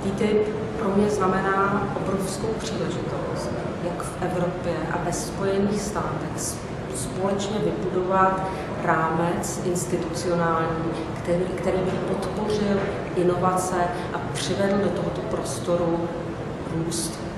TTIP pro mě znamená obrovskou příležitost, jak v Evropě a ve Spojených státech společně vybudovat rámec institucionální, který by podpořil inovace a přivedl do tohoto prostoru růst.